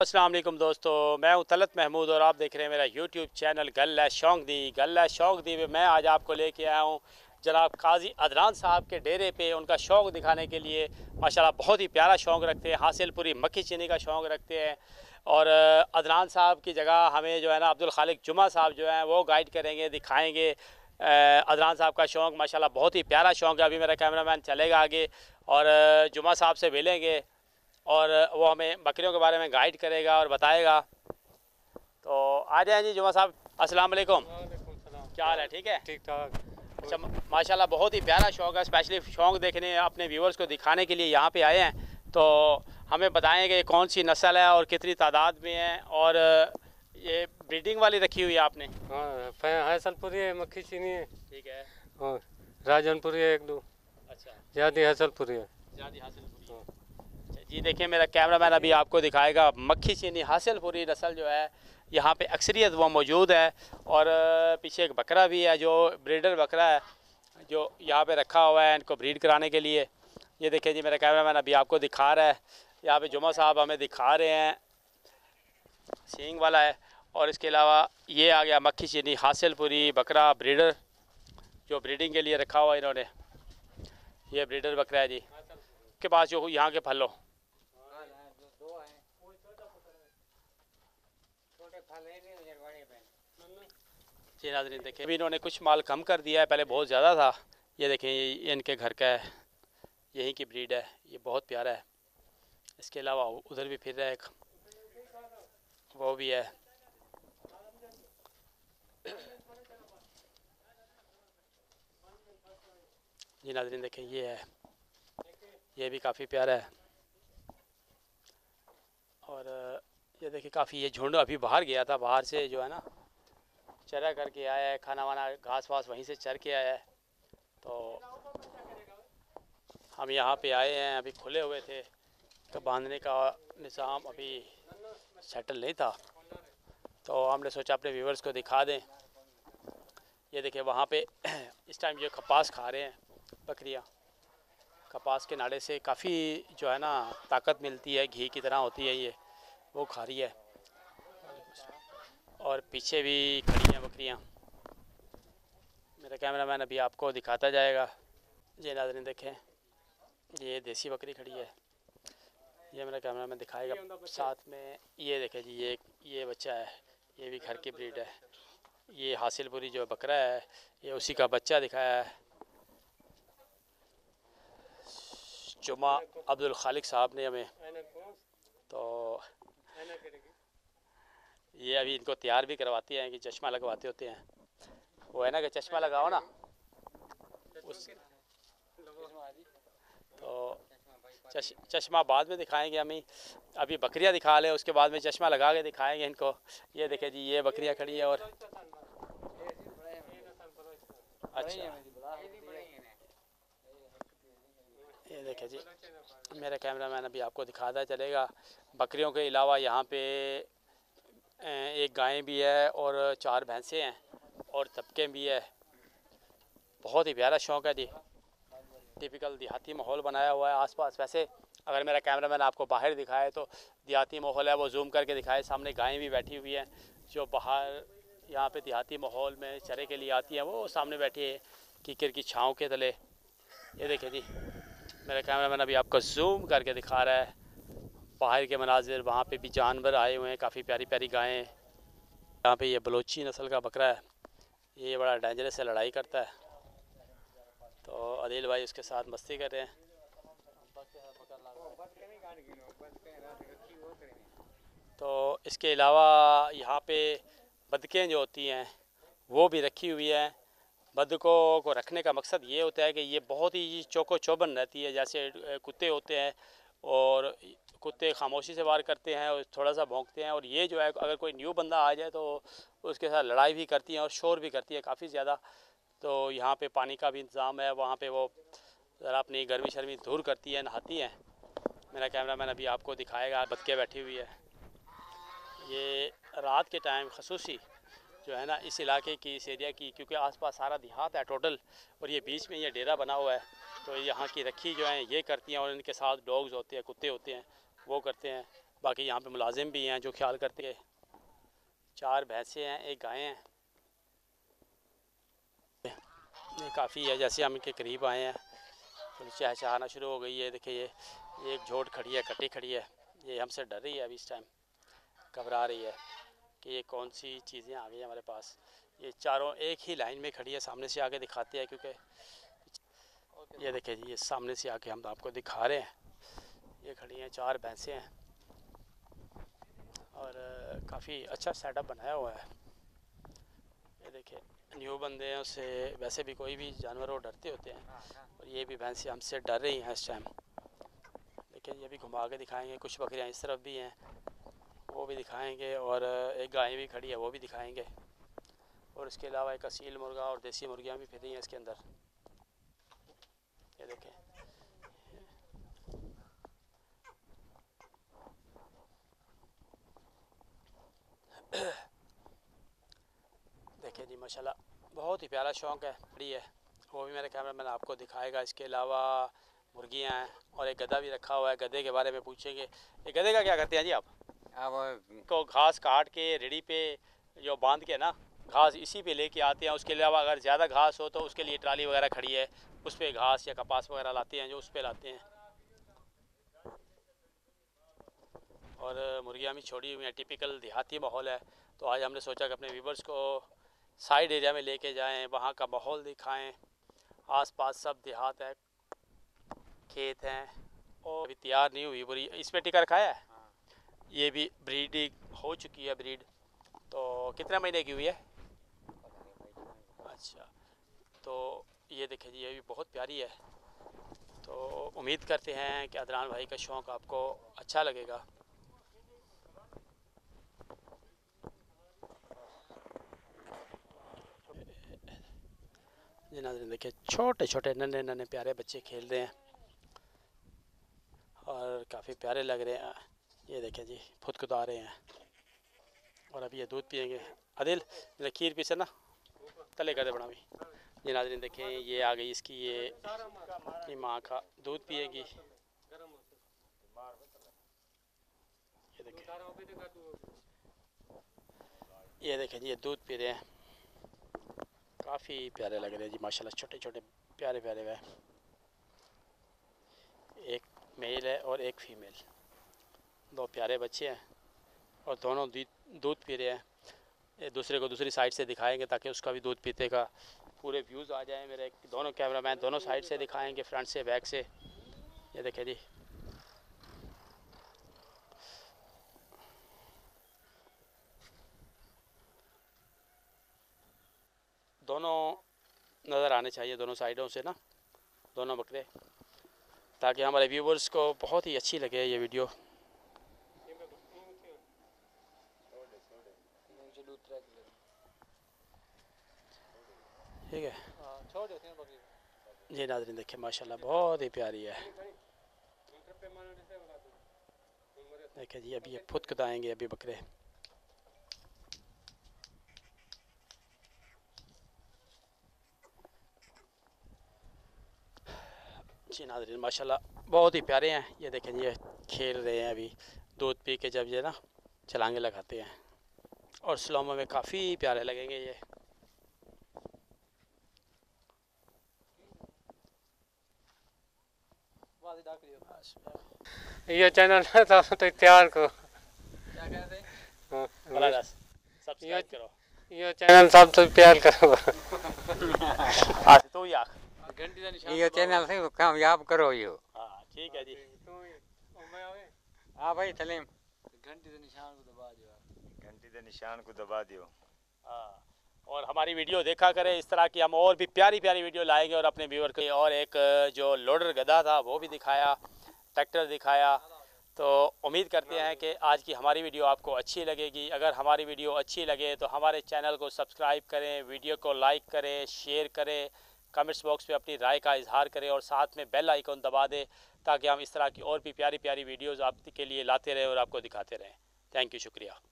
अस्सलाम वालेकुम दोस्तों, मैं हूं तलत महमूद और आप देख रहे हैं मेरा यूट्यूब चैनल गल्ला शौक दी। गल्ला शौक दी में मैं आज आपको लेके आया हूं जनाब काजी अदनान साहब के डेरे पे उनका शौक़ दिखाने के लिए। माशाल्लाह बहुत ही प्यारा शौक़ रखते हैं, हासिलपुरी मक्खी चीनी का शौक़ रखते हैं। और अदनान साहब की जगह हमें जो है ना अब्दुल खालिक जुमा साहब जो हैं वो गाइड करेंगे, दिखाएँगे। अदनान साहब का शौक़ माशाल्लाह बहुत ही प्यारा शौक़ है। अभी मेरा कैमरामैन चलेगा आगे और जुमा साहब से मिलेंगे और वो हमें बकरियों के बारे में गाइड करेगा और बताएगा। तो आ जाएं जी जुमा साहब। अस्सलाम वालेकुम। क्या हाल है? ठीक है, ठीक ठाक। अच्छा माशाल्लाह बहुत ही प्यारा शौक़ है। स्पेशली शौक़ देखने अपने व्यूवर्स को दिखाने के लिए यहाँ पे आए हैं। तो हमें बताएं कि कौन सी नस्ल है और कितनी तादाद में है और ये ब्रीडिंग वाली रखी हुई है आपने? हाँ, हैसलपुरी है, मक्खी चीनी है। ठीक है। और राजनपुरी है, एक दो। अच्छा, ज़्यादा हैसलपुरी है। ज़्यादा हासिलपुरी है। अच्छा जी, देखिए मेरा कैमरामैन अभी आपको दिखाएगा मक्खी चीनी हासिलपुरी नस्ल जो है यहाँ पे अक्सरियत वो मौजूद है। और पीछे एक बकरा भी है जो ब्रीडर बकरा है जो यहाँ पे रखा हुआ है इनको ब्रीड कराने के लिए। ये देखिए जी मेरा कैमरामैन अभी आपको दिखा रहा है। यहाँ पे जुमा साहब हमें दिखा रहे हैं, सींग वाला है। और इसके अलावा ये आ गया मक्खी चीनी हासिलपुरी बकरा ब्रीडर जो ब्रीडिंग के लिए रखा हुआ है इन्होंने। ये ब्रीडर बकरा है जी के पास जो यहाँ के फलों जी नाज़रीन देखें अभी इन्होंने कुछ माल कम कर दिया है, पहले बहुत ज़्यादा था। ये देखें ये इनके घर का है, यहीं की ब्रीड है, ये बहुत प्यारा है। इसके अलावा उधर भी फिर रहा है एक, वो भी है। जी नाज़रीन देखें ये है, ये भी काफ़ी प्यारा है। और ये देखिए काफ़ी ये झुंड अभी बाहर गया था, बाहर से जो है ना चरा करके आया है, खाना वाना घास वास वहीं से चर के आया है। तो हम यहाँ पे आए हैं, अभी खुले हुए थे तो बांधने का निज़ाम अभी सेटल नहीं था, तो हमने सोचा अपने व्यूवर्स को दिखा दें। ये देखिए वहाँ पे इस टाइम ये कपास खा रहे हैं बकरियाँ। कपास के नाड़े से काफ़ी जो है ना ताकत मिलती है, घी की तरह होती है, ये वो खा रही है। और पीछे भी खड़ी हैं बकरियाँ, मेरा कैमरामैन अभी आपको दिखाता जाएगा। ये नाज़रीन देखें ये देसी बकरी खड़ी है, ये मेरा कैमरामैन दिखाएगा साथ में। ये देखें जी ये बच्चा है, ये भी घर की ब्रीड है। ये हासिलपुरी जो बकरा है ये उसी का बच्चा दिखाया है जुमा अब्दुल खालिक साहब ने हमें। तो ये अभी इनको तैयार भी करवाते हैं कि चश्मा लगवाते होते हैं, वो है ना कि चश्मा लगाओ ना उस। तो चश्मा बाद में दिखाएंगे हमें, अभी बकरियां दिखा लें उसके बाद में चश्मा लगा के दिखाएंगे इनको। ये देखें जी ये बकरियां खड़ी है और अच्छा ये देखें जी मेरा कैमरामैन अभी आपको दिखाता चलेगा। बकरियों के अलावा यहाँ पे एक गाय भी है और 4 भैंसें हैं और तबके भी है। बहुत ही प्यारा शौक़ है जी, टिपिकल देहाती माहौल बनाया हुआ है आसपास। वैसे अगर मेरा कैमरामैन आपको बाहर दिखाए तो देहाती माहौल है, वो जूम करके दिखाए। सामने गायें भी बैठी हुई हैं जो बाहर यहाँ पे देहाती माहौल में चरे के लिए आती हैं, वो सामने बैठी है कीकर की छाँव के तले। ये देखें जी मेरा कैमरामैन अभी आपको जूम करके दिखा रहा है बाहर के मनाजिर। वहाँ पे भी जानवर आए हुए हैं, काफ़ी प्यारी प्यारी गायें। यहाँ पे ये बलोची नस्ल का बकरा है, ये बड़ा डेंजरस है, लड़ाई करता है। तो अदील भाई उसके साथ मस्ती कर रहे हैं। तो इसके अलावा यहाँ पे बदकें जो होती हैं वो भी रखी हुई हैं। बदकों को रखने का मकसद ये होता है कि ये बहुत ही चौको चौबन रहती है। जैसे कुत्ते होते हैं और कुत्ते खामोशी से वार करते हैं और थोड़ा सा भौंकते हैं, और ये जो है अगर कोई न्यू बंदा आ जाए तो उसके साथ लड़ाई भी करती हैं और शोर भी करती है काफ़ी ज़्यादा। तो यहाँ पे पानी का भी इंतज़ाम है, वहाँ पे वो ज़रा अपनी गर्मी शर्मी दूर करती है, नहाती हैं। मेरा कैमरामैन अभी आपको दिखाएगा। बदके बैठी हुई है, ये रात के टाइम खसूसी जो है ना इस इलाके की, इस एरिया की, क्योंकि आसपास सारा देहात है टोटल और ये बीच में ये डेरा बना हुआ है, तो यहाँ की रखी जो है ये करती हैं और इनके साथ डॉग्स होते हैं, कुत्ते होते हैं, वो करते हैं। बाकी यहाँ पे मुलाजिम भी हैं जो ख्याल करते हैं। 4 भैंसें हैं, 1 गाय हैं। ये काफ़ी है, जैसे हम इनके करीब आए हैं थोड़ी चहचहाना शुरू हो गई है। देखिए ये एक झोट खड़ी है, कटी खड़ी है, ये हमसे डर रही है अभी इस टाइम, घबरा रही है कि ये कौन सी चीज़ें आ गई हमारे पास। ये चारों एक ही लाइन में खड़ी है, सामने से आके दिखाते हैं क्योंकि ये देखिए जी, ये सामने से आके हम आपको दिखा रहे हैं। ये खड़ी हैं, 4 भैंसें हैं और काफ़ी अच्छा सेटअप बनाया हुआ है। ये देखिए न्यू बंदे हैं, उससे वैसे भी कोई भी जानवर वो डरते होते हैं और ये भी भैंसें हमसे डर रही हैं इस टाइम। देखिए ये भी घुमा के दिखाएंगे, कुछ बकरियां इस तरफ भी हैं वो भी दिखाएंगे और एक गाय भी खड़ी है वो भी दिखाएंगे। और इसके अलावा एक असील मुर्गा और देसी मुर्गियाँ भी फिर रही हैं इसके अंदर। ये देखें देखिए जी माशाल्लाह बहुत ही प्यारा शौक़ है, बड़ी है, वो भी मेरे कैमरा मैन आपको दिखाएगा। इसके अलावा मुर्गियाँ हैं और एक गधा भी रखा हुआ है। गधे के बारे में पूछेंगे। ये गधे का क्या करते हैं जी आप? को घास काट के रेडी पे जो बांध के ना घास इसी पे लेके आते हैं। उसके अलावा अगर ज़्यादा घास हो तो उसके लिए ट्राली वगैरह खड़ी है, उस पर घास या कपास वगैरह लाते हैं जो उस पर लाते हैं। और मुर्गियाँ भी छोड़ी हुई हैं, टिपिकल देहाती माहौल है। तो आज हमने सोचा कि अपने व्यूवर्स को साइड एरिया में लेके जाएं, वहाँ का माहौल दिखाएं। आसपास सब देहात है, खेत हैं और अभी तैयार नहीं हुई पूरी। इस पे टिका रखा है। ये भी ब्रीडिंग हो चुकी है, ब्रीड तो कितने महीने की हुई है? अच्छा, तो ये देखिए जी ये भी बहुत प्यारी है। तो उम्मीद करते हैं कि अदनान भाई का शौक़ आपको अच्छा लगेगा। जी नाज़रीन देखिए छोटे छोटे नन्हे नन्हे प्यारे बच्चे खेल रहे हैं और काफ़ी प्यारे लग रहे हैं। ये देखें जी फुदकुदा रहे हैं और अभी ये दूध पियेंगे। आदिल खीर पीछे ना तले कर दे बड़ा भी। ये नाज़रीन देखें ये आ गई इसकी ये माँ का दूध पिएगी। ये देखें जी ये दूध पी रहे हैं, काफ़ी प्यारे लग रहे हैं जी माशाल्लाह, छोटे छोटे प्यारे प्यारे हैं। एक मेल है और एक फीमेल, 2 प्यारे बच्चे हैं और दोनों दूध पी रहे हैं। एक दूसरे को दूसरी साइड से दिखाएंगे ताकि उसका भी दूध पीते का पूरे व्यूज़ आ जाए। मेरे दोनों कैमरामैन दोनों साइड से दिखाएंगे, फ्रंट से बैक से। ये देखें जी दोनों नज़र आने चाहिए दोनों साइडों से ना, दोनों बकरे, ताकि हमारे व्यूवर्स को बहुत ही अच्छी लगे ये वीडियो। ठीक है जी नाज़रीन देखिए माशाल्लाह बहुत ही प्यारी है। देखिए जी अभी ये फुदकुदाएंगे अभी बकरे। जी नाज़रीन माशाल्लाह बहुत ही प्यारे हैं। ये देखें ये खेल रहे हैं अभी दूध पी के, जब ये ना छलांगे लगाते हैं और स्लोमो में काफ़ी प्यारे लगेंगे ये। ये चैनल है तो इख्तियार करो, सब्सक्राइब करो, ये चैनल सब तो प्यार करो। तो यार ये चैनल से कामयाब करो यो। हाँ ठीक है जी। हाँ भाई सलीम घंटी के निशान को दबा दियो, घंटी के निशान को दबा दियो। हाँ और हमारी वीडियो देखा करें, इस तरह की हम और भी प्यारी प्यारी वीडियो लाएंगे और अपने व्यूअर के। और एक जो लोडर गधा था वो भी दिखाया, ट्रैक्टर दिखाया। तो उम्मीद करते हैं कि आज की हमारी वीडियो आपको अच्छी लगेगी। अगर हमारी वीडियो अच्छी लगे तो हमारे चैनल को सब्सक्राइब करें, वीडियो को लाइक करें, शेयर करें, कमेंट्स बॉक्स पे अपनी राय का इजहार करें और साथ में बेल आइकन दबा दें ताकि हम इस तरह की और भी प्यारी प्यारी वीडियोज़ आपके लिए लाते रहें और आपको दिखाते रहें। थैंक यू, शुक्रिया।